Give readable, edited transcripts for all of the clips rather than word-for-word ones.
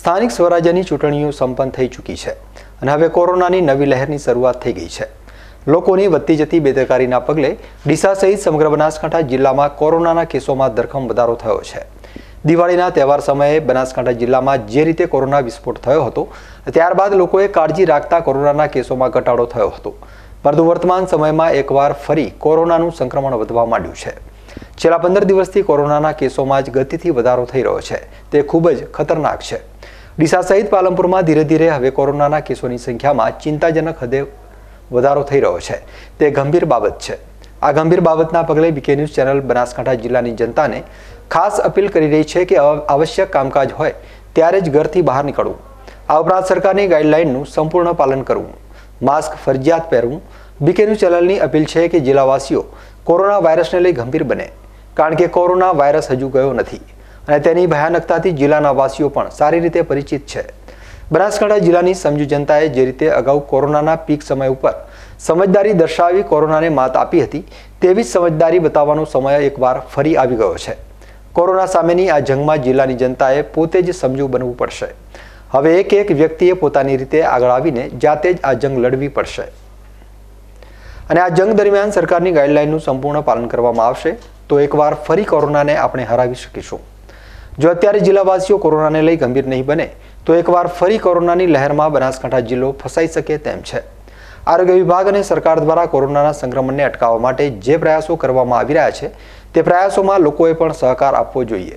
સ્થાનિક સ્વરાજ્યની ચૂંટણીઓ સંપન્ન થઈ ચૂકી છે અને હવે કોરોનાની નવી લહેરની શરૂઆત થઈ ગઈ છે। લોકોની વધતી જતી બેદરકારીના પગલે ડીસા સહિત સમગ્ર બનાસકાંઠા જિલ્લામાં કોરોનાના કેસોમાં ધરખમ વધારો થયો છે। દિવાળીના તહેવાર સમયે બનાસકાંઠા જિલ્લામાં જે રીતે કોરોના વિસ્ફોટ થયો હતો ત્યારબાદ લોકોએ કાળજી રાખતા કોરોનાના કેસોમાં ઘટાડો થયો હતો, પરંતુ વર્તમાન સમયમાં એકવાર ફરી કોરોનાનું સંક્રમણ વધવા માંડ્યું છે। છેલ્લા 15 દિવસથી કોરોનાના કેસોમાં જ ગતિથી વધારો થઈ રહ્યો છે, તે ખૂબ જ ખતરનાક છે। ડીસા સહિત પાલનપુરમાં ધીરે ધીરે હવે કોરોનાના કેસોની સંખ્યામાં ચિંતાજનક હદે વધારો થઈ રહ્યો છે, તે ગંભીર બાબત છે। આ ગંભીર બાબતના પગલે બીકે ન્યૂઝ ચેનલ બનાસકાંઠા જિલ્લાની જનતાને ખાસ અપીલ કરી રહી છે કે આવશ્યક કામકાજ હોય ત્યારે જ ઘરથી બહાર નીકળવું, આ ઉપરાંત સરકારની ગાઈડલાઈનનું સંપૂર્ણ પાલન કરવું, માસ્ક ફરજિયાત પહેરવું। બીકે ન્યૂઝ ચેનલની અપીલ છે કે જિલ્લાવાસીઓ કોરોના વાયરસને લઈ ગંભીર બને, કારણ કે કોરોના વાયરસ હજુ ગયો નથી અને તેની ભયાનકતાથી જિલ્લાના વાસીઓ પણ સારી રીતે પરિચિત છે। બનાસકાંઠા જિલ્લાની સમજુ જનતાએ જે રીતે અગાઉ કોરોનાના પીક સમય ઉપર સમજદારી દર્શાવી કોરોનાને માત આપી હતી, તેવી જ સમજદારી બતાવવાનો સમય એકવાર ફરી આવી ગયો છે। કોરોના સામેની આ જંગમાં જિલ્લાની જનતાએ પોતે જ સમજુ બનવું પડશે। હવે એક એક વ્યક્તિએ પોતાની રીતે આગળ આવીને જાતે જ આ જંગ લડવી પડશે અને આ જંગ દરમિયાન સરકારની ગાઈડલાઈનનું સંપૂર્ણ પાલન કરવામાં આવશે તો એકવાર ફરી કોરોનાને આપણે હરાવી શકીશું। જો અત્યારે જિલ્લાવાસીઓ કોરોનાને લઈ ગંભીર નહીં બને તો એકવાર ફરી કોરોનાની લહેરમાં બનાસકાંઠા જિલ્લો ફસાઈ શકે તેમ છે। આરોગ્ય વિભાગ અને સરકાર દ્વારા કોરોનાના સંક્રમણને અટકાવવા માટે જે પ્રયાસો કરવામાં આવી રહ્યા છે તે પ્રયાસોમાં લોકોએ પણ સહકાર આપવો જોઈએ।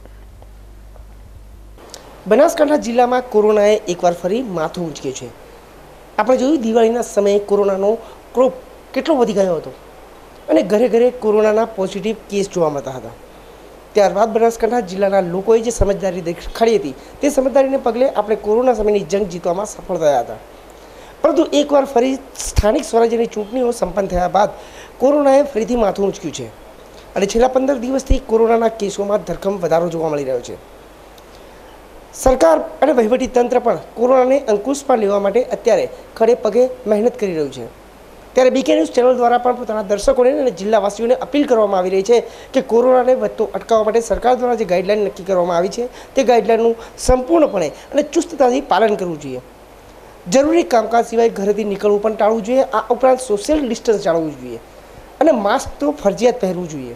બનાસકાંઠા જિલ્લામાં કોરોનાએ એકવાર ફરી માથું ઊંચક્યું છે। આપણે જોયું દિવાળીના સમયે કોરોનાનો ક્રોપ કેટલો વધી ગયો હતો અને ઘરે ઘરે કોરોનાના પોઝિટિવ કેસ જોવા મળતા હતા। ત્યારબાદ બનાસકાંઠા જિલ્લાના લોકોએ જે સમજદારી દેખાડી હતી તે સમજદારીને પગલે આપણે કોરોના સામેની જંગ જીતવામાં સફળ થયા હતા, પરંતુ એકવાર ફરી સ્થાનિક સ્વરાજ્યની ચૂંટણીઓ સંપન્ન થયા બાદ કોરોનાએ ફરીથી માથું ઊંચક્યું છે અને છેલ્લા 15 દિવસથી કોરોનાના કેસોમાં ધરખમ વધારો જોવા મળી રહ્યો છે। સરકાર અને વહીવટી તંત્ર પણ કોરોનાને અંકુશમાં લેવા માટે અત્યારે ખડે પગે મહેનત કરી રહ્યું છે। ત્યારે બીકે ન્યૂઝ ચેનલ દ્વારા પણ પોતાના દર્શકોને અને જિલ્લાવાસીઓને અપીલ કરવામાં આવી રહી છે કે કોરોનાને વધતો અટકાવવા માટે સરકાર દ્વારા જે ગાઈડલાઈન નક્કી કરવામાં આવી છે તે ગાઈડલાઈનનું સંપૂર્ણપણે અને ચુસ્તતાથી પાલન કરવું જોઈએ। જરૂરી કામકાજ સિવાય ઘરેથી નીકળવું પણ ટાળવું જોઈએ। આ ઉપરાંત સોશિયલ ડિસ્ટન્સ જાળવવું જોઈએ અને માસ્ક તો ફરજિયાત પહેરવું જોઈએ।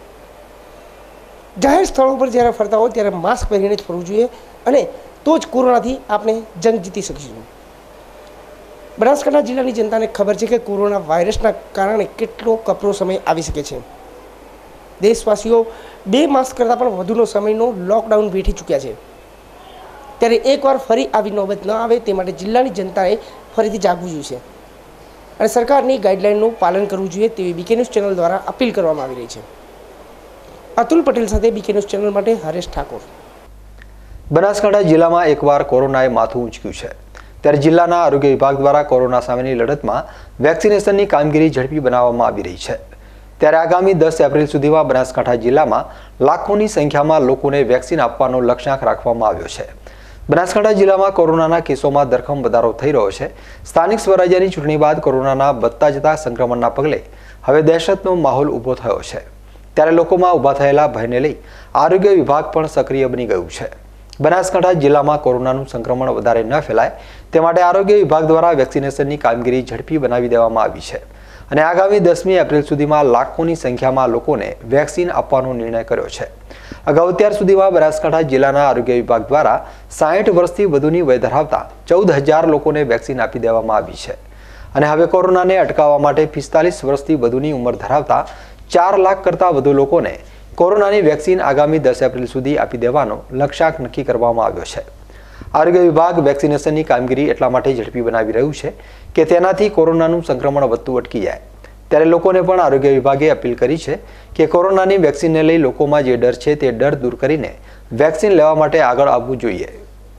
જાહેર સ્થળો પર જ્યારે ફરતા હોય ત્યારે માસ્ક પહેરીને જ ફરવું જોઈએ અને તો જ કોરોનાથી આપણે જંગ જીતી શકીશું। બનાસકાંઠા જિલ્લાની જનતાને ખબર છે કે કોરોના વાયરસના કારણે કેટલો કપરો સમય આવી શકે છે। દેશવાસીઓ 2 માસ કરતાં પણ વધુનો સમયનો લોકડાઉન વેઠી ચૂક્યા છે, ત્યારે એકવાર ફરી આવી નોબત ન આવે તે માટે જિલ્લાની જનતાએ ફરીથી જાગવું જોઈએ અને સરકારની ગાઈડલાઈનનું પાલન કરવું જોઈએ તેવી બીકે ન્યૂઝ ચેનલ દ્વારા અપીલ કરવામાં આવી રહી છે। અતુલ પટેલ સાથે બીકે ન્યૂઝ ચેનલ માટે હરેશ ઠાકોર। બનાસકાંઠા જિલ્લામાં એકવાર કોરોનાએ માથું ઊંચક્યું છે, ત્યારે જિલ્લાના આરોગ્ય વિભાગ દ્વારા કોરોના સામેની લડતમાં વેક્સિનેશનની કામગીરી ઝડપી બનાવવામાં આવી રહી છે। ત્યારે આગામી 10 એપ્રિલ સુધીમાં બનાસકાંઠા જિલ્લામાં લાખોની સંખ્યામાં લોકોને વેક્સિન આપવાનો લક્ષ્યાંક રાખવામાં આવ્યો છે। બનાસકાંઠા જિલ્લામાં કોરોનાના કેસોમાં ધરખમ વધારો થઈ રહ્યો છે। સ્થાનિક સ્વરાજ્યની ચૂંટણી બાદ કોરોનાના વધતા જતા સંક્રમણના પગલે હવે દહેશતનો માહોલ ઊભો થયો છે। ત્યારે લોકોમાં ઊભા થયેલા ભયને લઈ આરોગ્ય વિભાગ પણ સક્રિય બની ગયું છે। બનાસકાંઠા જિલ્લામાં કોરોનાનું સંક્રમણ વધારે ન ફેલાય તે માટે આરોગ્ય વિભાગ દ્વારા વેક્સિનેશનની કામગીરી ઝડપી બનાવી દેવામાં આવી છે અને આગામી 10મી એપ્રિલ સુધીમાં લાખોની સંખ્યામાં લોકોને વેક્સિન આપવાનો નિર્ણય કર્યો છે। અગાઉ અત્યાર સુધીમાં બનાસકાંઠા જિલ્લાના આરોગ્ય વિભાગ દ્વારા 60 વર્ષથી વધુની વય ધરાવતા 14,000 લોકોને વેક્સિન આપી દેવામાં આવી છે અને હવે કોરોનાને અટકાવવા માટે 45 વર્ષથી વધુની ઉંમર ધરાવતા 4 લાખ કરતાં વધુ લોકોને કોરોનાની વેક્સિન આગામી 10 એપ્રિલ સુધી આપી દેવાનો લક્ષ્યાંક નક્કી કરવામાં આવ્યો છે। આરોગ્ય વિભાગ વેક્સિનેશનની કામગીરી એટલા માટે ઝડપી બનાવી રહ્યું છે કે તેનાથી કોરોનાનું સંક્રમણ વધતું અટકી જાય। ત્યારે લોકોને પણ આરોગ્ય વિભાગે અપીલ કરી છે કે કોરોનાની વેક્સિનને લઈ લોકોમાં જે ડર છે તે ડર દૂર કરીને વેક્સિન લેવા માટે આગળ આવવું જોઈએ।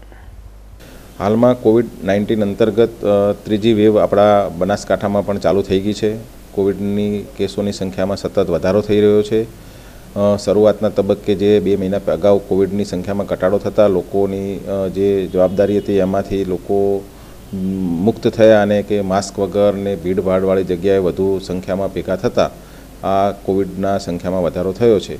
હાલમાં કોવિડ-19 અંતર્ગત ત્રીજી વેવ આપણા બનાસકાંઠામાં પણ ચાલુ થઈ ગઈ છે। કોવિડની કેસોની સંખ્યામાં સતત વધારો થઈ રહ્યો છે। શરૂઆતના તબક્કે જે 2 મહિના અગાઉ કોવિડની સંખ્યામાં ઘટાડો થતાં લોકોની જે જવાબદારી હતી એમાંથી લોકો મુક્ત થયા અને કે માસ્ક વગર ને ભીડભાડવાળી જગ્યાએ વધુ સંખ્યામાં ભેગા થતાં આ કોવિડના સંખ્યામાં વધારો થયો છે।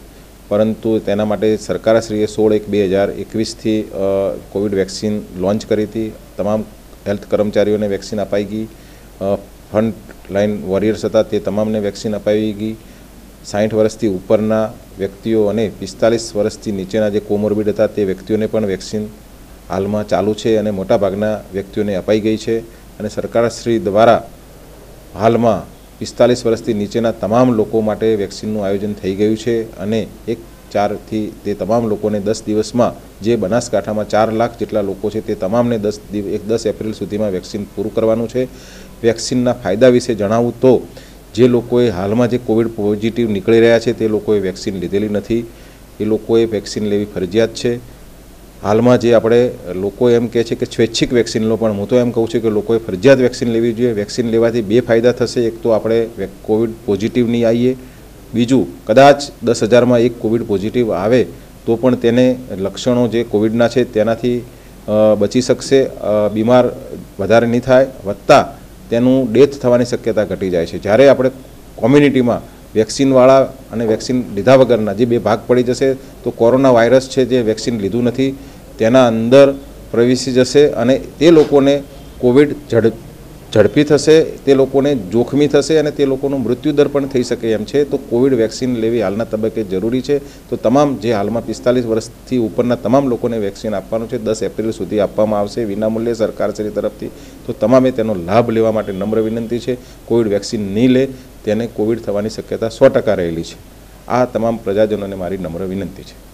પરંતુ તેના માટે સરકારશ્રીએ 16/1/2021થી કોવિડ વેક્સિન લોન્ચ કરી હતી. તમામ હેલ્થ કર્મચારીઓને વેક્સિન અપાઈ ગઈ. ફ્રન્ટ લાઇન વોરિયર્સ હતા તે તમામને વેક્સિન અપાવી ગઈ. 60 વર્ષથી ઉપરના વ્યક્તિઓ અને 45 વર્ષથી નીચેના જે કોમોર્બિડ હતા તે વ્યક્તિઓને પણ વેક્સિન હાલમાં ચાલુ છે અને મોટાભાગના વ્યક્તિઓને અપાઈ ગઈ છે. અને સરકારશ્રી દ્વારા હાલમાં 45 વર્ષથી નીચેના તમામ લોકો માટે વેક્સિનનું આયોજન થઈ ગયું છે અને 1/4થી તે તમામ લોકોને 10 દિવસમાં જે બનાસકાંઠામાં 4 લાખ જેટલા લોકો છે તે તમામને 10 એપ્રિલ સુધીમાં વેક્સિન પૂરું કરવાનું છે. વેક્સિનના ફાયદા વિશે જણાવું તો જે લોકોએ હાલમાં જે કોવિડ પોઝિટિવ નીકળી રહ્યા છે તે લોકોએ વેક્સિન લીધેલી નથી. એ લોકોએ વેક્સિન લેવી ફરજિયાત છે. હાલમાં જે આપણે લોકો એમ કહે છે કે સ્વૈચ્છિક વેક્સિન લો, પણ હું તો એમ કહું છું કે લોકોએ ફરજિયાત વેક્સિન લેવી જોઈએ. વેક્સિન લેવાથી 2 ફાયદા થશે. એક તો આપણે કોવિડ પોઝિટિવ નહીં આવીએ, બીજું કદાચ 10,000માં એક કોવિડ પોઝિટિવ આવે તો પણ તેને લક્ષણો જે કોવિડના છે તેનાથી બચી શકશે, બીમાર વધારે નહીં થાય, વત્તા તેનું ડેથ થવાની શક્યતા ઘટી જાય છે. જ્યારે આપણે કોમ્યુનિટીમાં વેક્સિનવાળા અને વેક્સિન લીધા વગરના જે 2 ભાગ પડી જશે તો કોરોના વાયરસ છે જે વેક્સિન લીધું નથી તેના અંદર પ્રવેશી જશે અને તે લોકોને કોવિડ ઝડપી થશે, તે લોકોને જોખમી થશે અને તે લોકોનું મૃત્યુદર પણ થઈ શકે એમ છે. તો કોવિડ વેક્સિન લેવી હાલના તબક્કે જરૂરી છે. તો તમામ જે હાલમાં 45 વર્ષથી ઉપરના તમામ લોકોને વેક્સિન આપવાનું છે. 10 એપ્રિલ સુધી આપવામાં આવશે વિનામૂલ્યે સરકારશ્રી તરફથી. તો તમામે તેનો લાભ લેવા માટે નમ્ર વિનંતી છે. કોવિડ વેક્સિન નહીં લે તેને કોવિડ થવાની શક્યતા 100% રહેલી છે. આ તમામ પ્રજાજનોને મારી નમ્ર વિનંતી છે.